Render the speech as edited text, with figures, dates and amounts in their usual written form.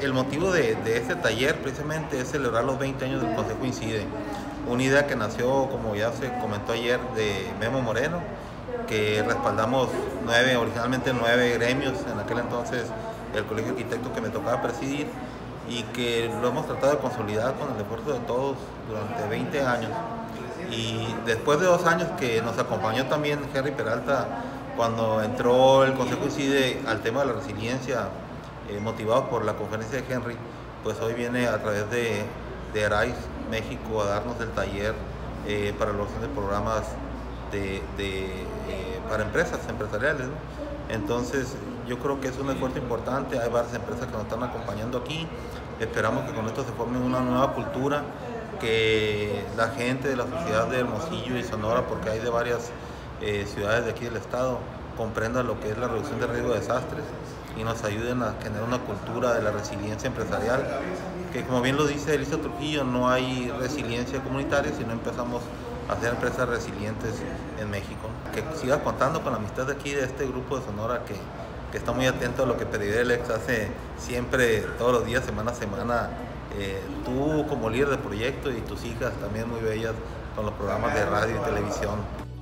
El motivo de este taller precisamente es celebrar los 20 años del Consejo Incide, una idea que nació, como ya se comentó ayer, de Memo Moreno, que respaldamos originalmente nueve gremios, en aquel entonces el Colegio de Arquitectos que me tocaba presidir, y que lo hemos tratado de consolidar con el esfuerzo de todos durante 20 años. Y después de 2 años que nos acompañó también Henry Peralta, cuando entró el Consejo Incide al tema de la resiliencia, motivado por la conferencia de Henry, pues hoy viene a través de Arise México a darnos el taller para la elaboración de programas para empresas empresariales, ¿no? Entonces yo creo que es un esfuerzo importante, hay varias empresas que nos están acompañando aquí, esperamos que con esto se forme una nueva cultura, que la gente de la sociedad de Hermosillo y Sonora, porque hay de varias ciudades de aquí del estado, comprendan lo que es la reducción de riesgo de desastres y nos ayuden a generar una cultura de la resiliencia empresarial, que como bien lo dice Elisa Trujillo, no hay resiliencia comunitaria si no empezamos a hacer empresas resilientes en México. Que siga contando con la amistad de aquí, de este grupo de Sonora, que está muy atento a lo que Pedidelex hace siempre, todos los días, semana a semana. Tú como líder de proyecto y tus hijas también muy bellas con los programas de radio y televisión.